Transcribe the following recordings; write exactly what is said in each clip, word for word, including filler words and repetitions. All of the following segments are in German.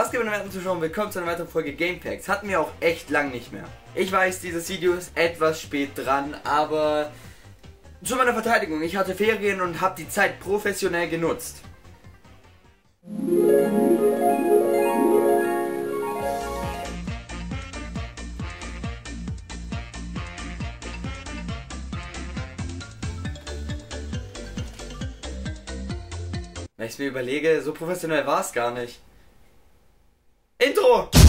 Was gibt es weiteren Zuschauern? Willkommen zu einer weiteren Folge Gamepacks. Hatten wir auch echt lang nicht mehr. Ich weiß, dieses Video ist etwas spät dran, aber zu meiner Verteidigung, ich hatte Ferien und habe die Zeit professionell genutzt. Wenn ich es mir überlege, so professionell war es gar nicht. Intro!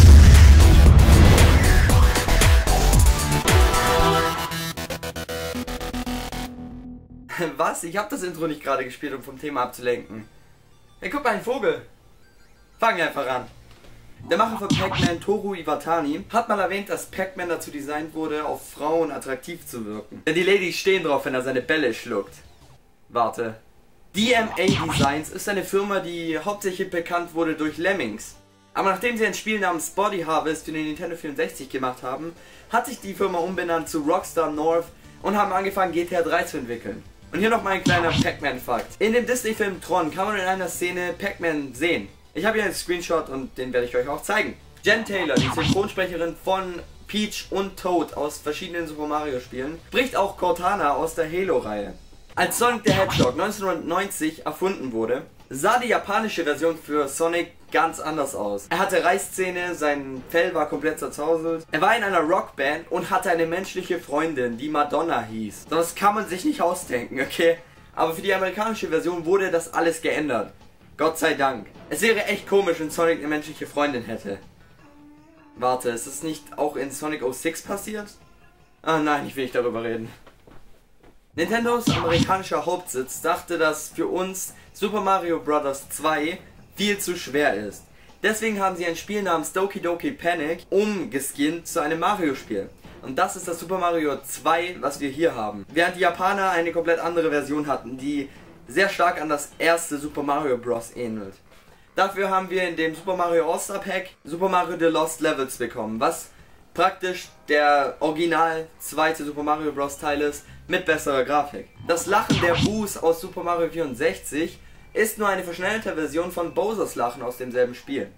Was? Ich habe das Intro nicht gerade gespielt, um vom Thema abzulenken. Hey, guck mal, ein Vogel. Fangen wir einfach an. Der Macher von Pac-Man, Toru Iwatani, hat mal erwähnt, dass Pac-Man dazu designt wurde, auf Frauen attraktiv zu wirken. Denn die Ladies stehen drauf, wenn er seine Bälle schluckt. Warte. D M A Designs ist eine Firma, die hauptsächlich bekannt wurde durch Lemmings. Aber nachdem sie ein Spiel namens Body Harvest für den Nintendo vierundsechzig gemacht haben, hat sich die Firma umbenannt zu Rockstar North und haben angefangen, G T A drei zu entwickeln. Und hier nochmal ein kleiner Pac-Man-Fakt. In dem Disney-Film Tron kann man in einer Szene Pac-Man sehen. Ich habe hier einen Screenshot und den werde ich euch auch zeigen. Jen Taylor, die Synchronsprecherin von Peach und Toad aus verschiedenen Super Mario Spielen, spricht auch Cortana aus der Halo-Reihe. Als Sonic the Hedgehog neunzehnhundertneunzig erfunden wurde, sah die japanische Version für Sonic ganz anders aus. Er hatte Reißzähne, sein Fell war komplett zerzauselt. Er war in einer Rockband und hatte eine menschliche Freundin, die Madonna hieß. Das kann man sich nicht ausdenken, okay? Aber für die amerikanische Version wurde das alles geändert. Gott sei Dank. Es wäre echt komisch, wenn Sonic eine menschliche Freundin hätte. Warte, ist das nicht auch in Sonic null sechs passiert? Ah nein, ich will nicht darüber reden. Nintendos amerikanischer Hauptsitz dachte, dass für uns Super Mario Bros. zwei viel zu schwer ist. Deswegen haben sie ein Spiel namens Doki Doki Panic umgeskinnt zu einem Mario-Spiel. Und das ist das Super Mario zwei, was wir hier haben. Während die Japaner eine komplett andere Version hatten, die sehr stark an das erste Super Mario Bros. Ähnelt. Dafür haben wir in dem Super Mario All-Star Pack Super Mario The Lost Levels bekommen, was praktisch der original zweite Super Mario Bros. Teil ist, mit besserer Grafik. Das Lachen der Boos aus Super Mario vierundsechzig ist nur eine verschnellte Version von Bowsers Lachen aus demselben Spiel.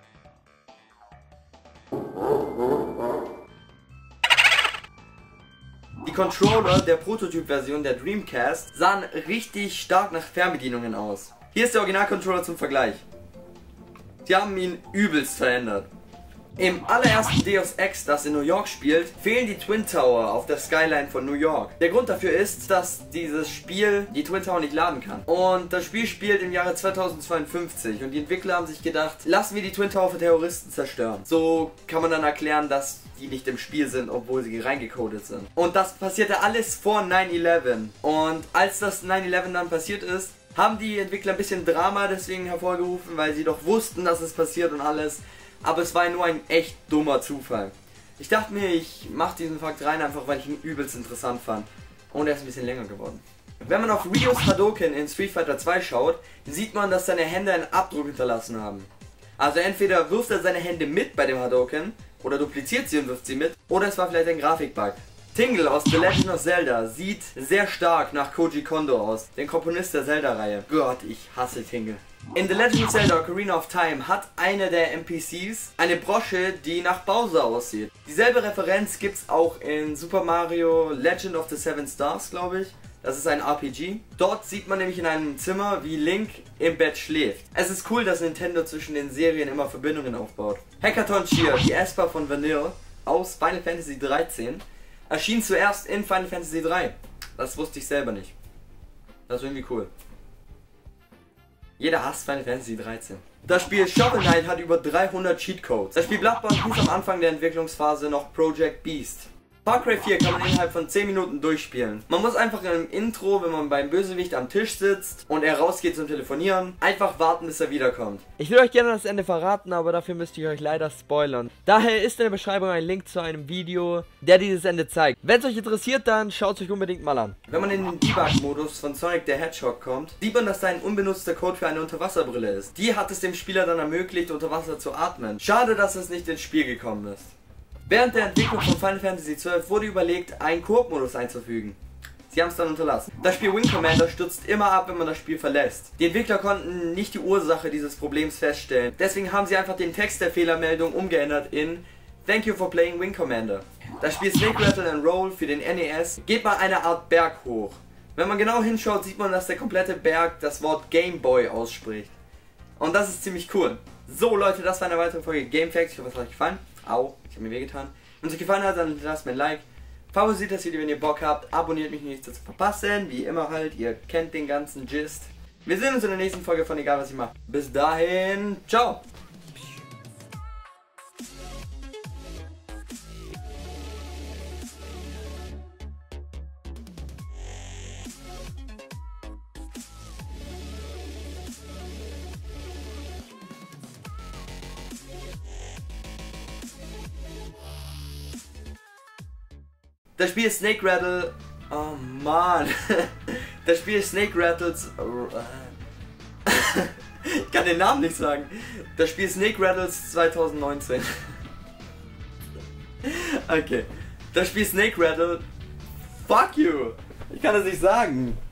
Die Controller der Prototyp-Version der Dreamcast sahen richtig stark nach Fernbedienungen aus. Hier ist der Original-Controller zum Vergleich. Sie haben ihn übelst verändert. Im allerersten Deus Ex, das in New York spielt, fehlen die Twin Tower auf der Skyline von New York. Der Grund dafür ist, dass dieses Spiel die Twin Tower nicht laden kann. Und das Spiel spielt im Jahre zweitausendzweiundfünfzig und die Entwickler haben sich gedacht, lassen wir die Twin Tower für Terroristen zerstören. So kann man dann erklären, dass die nicht im Spiel sind, obwohl sie reingecodet sind. Und das passierte alles vor nine eleven. Und als das nine eleven dann passiert ist, haben die Entwickler ein bisschen Drama deswegen hervorgerufen, weil sie doch wussten, dass es passiert und alles. Aber es war nur ein echt dummer Zufall. Ich dachte mir, ich mache diesen Fakt rein, einfach weil ich ihn übelst interessant fand. Und er ist ein bisschen länger geworden. Wenn man auf Ryus Hadouken in Street Fighter zwei schaut, sieht man, dass seine Hände einen Abdruck hinterlassen haben. Also entweder wirft er seine Hände mit bei dem Hadouken, oder dupliziert sie und wirft sie mit, oder es war vielleicht ein Grafikbug. Tingle aus The Legend of Zelda sieht sehr stark nach Koji Kondo aus, dem Komponist der Zelda-Reihe. Gott, ich hasse Tingle. In The Legend of Zelda Ocarina of Time hat einer der N P Cs eine Brosche, die nach Bowser aussieht. Dieselbe Referenz gibt es auch in Super Mario Legend of the Seven Stars, glaube ich. Das ist ein R P G. Dort sieht man nämlich in einem Zimmer, wie Link im Bett schläft. Es ist cool, dass Nintendo zwischen den Serien immer Verbindungen aufbaut. Hackathon Cheer, die Esper von Vanille aus Final Fantasy dreizehn, erschien zuerst in Final Fantasy drei. Das wusste ich selber nicht. Das ist irgendwie cool. Jeder hasst Final Fantasy dreizehn. Das Spiel Shovel Knight hat über dreihundert Cheatcodes. Das Spiel Bloodborne hieß am Anfang der Entwicklungsphase noch Project Beast. Far Cry vier kann man innerhalb von zehn Minuten durchspielen. Man muss einfach im Intro, wenn man beim Bösewicht am Tisch sitzt und er rausgeht zum Telefonieren, einfach warten, bis er wiederkommt. Ich will euch gerne das Ende verraten, aber dafür müsste ich euch leider spoilern. Daher ist in der Beschreibung ein Link zu einem Video, der dieses Ende zeigt. Wenn es euch interessiert, dann schaut es euch unbedingt mal an. Wenn man in den Debug-Modus von Sonic the Hedgehog kommt, sieht man, dass da ein unbenutzter Code für eine Unterwasserbrille ist. Die hat es dem Spieler dann ermöglicht, unter Wasser zu atmen. Schade, dass es nicht ins Spiel gekommen ist. Während der Entwicklung von Final Fantasy zwölf wurde überlegt, einen Koop-Modus einzufügen. Sie haben es dann unterlassen. Das Spiel Wing Commander stürzt immer ab, wenn man das Spiel verlässt. Die Entwickler konnten nicht die Ursache dieses Problems feststellen. Deswegen haben sie einfach den Text der Fehlermeldung umgeändert in Thank you for playing Wing Commander. Das Spiel Snake Rattle and Roll für den N E S geht mal eine Art Berg hoch. Wenn man genau hinschaut, sieht man, dass der komplette Berg das Wort Game Boy ausspricht. Und das ist ziemlich cool. So Leute, das war eine weitere Folge Game Facts. Ich hoffe, es hat euch gefallen. Au, ich habe mir wehgetan. Wenn es euch gefallen hat, dann lasst mir ein Like. Favorisiert das Video, wenn ihr Bock habt. Abonniert mich nicht, nichts zu verpassen. Wie immer halt, ihr kennt den ganzen Gist. Wir sehen uns in der nächsten Folge von Egal was ich mache. Bis dahin, ciao. Das Spiel ist Snake Rattle. Oh Mann. Das Spiel ist Snake Rattles. Ich kann den Namen nicht sagen. Das Spiel ist Snake Rattles zwanzig neunzehn. Okay. Das Spiel Snake Rattle. Fuck you. Ich kann das nicht sagen.